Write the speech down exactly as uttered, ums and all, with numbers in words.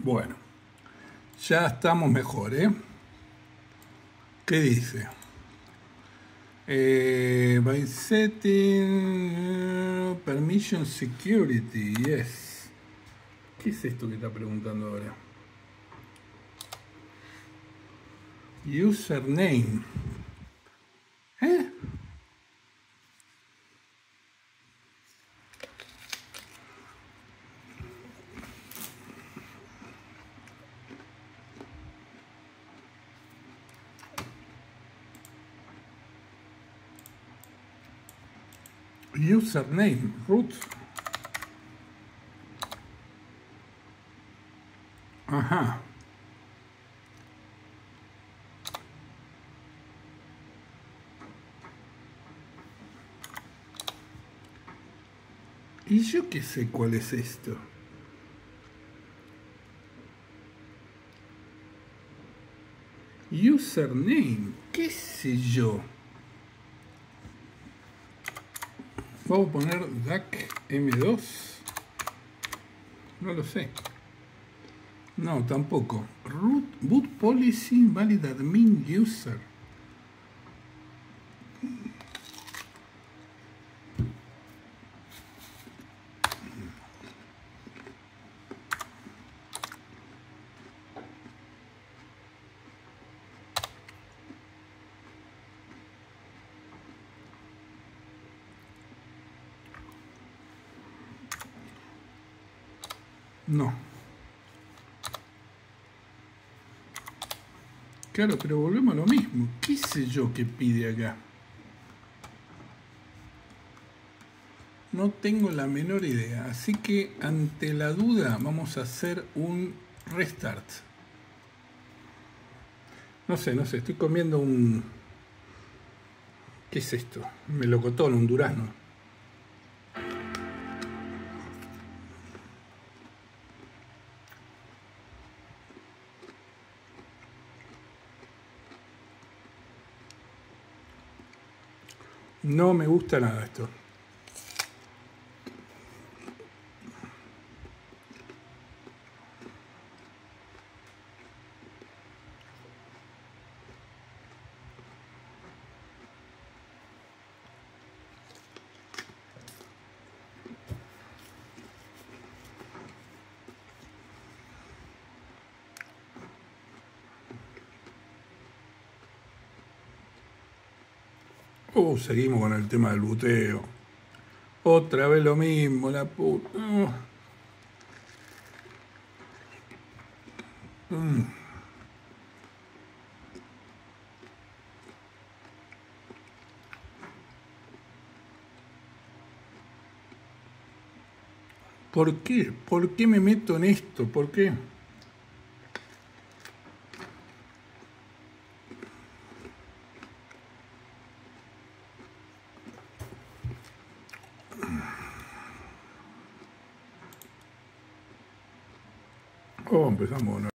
Bueno, ya estamos mejor, ¿eh? ¿Qué dice? Eh, by setting uh, permission security, yes. ¿Qué es esto que está preguntando ahora? Username. ¿Eh? Username, root. Ajá. ¿Y yo qué sé cuál es esto? Username, qué sé yo. Vamos a poner D A C M dos. No lo sé. No, tampoco. Root, boot policy, valid admin user. No. Claro, pero volvemos a lo mismo. ¿Qué sé yo que pide acá? No tengo la menor idea. Así que ante la duda vamos a hacer un restart. No sé, no sé. Estoy comiendo un... ¿Qué es esto? Un melocotón, un durazno. No me gusta nada esto. Uh, seguimos con el tema del buteo. Otra vez lo mismo, la puta. Uh. Mm. ¿Por qué? ¿Por qué me meto en esto? ¿Por qué? Oh, empezamos.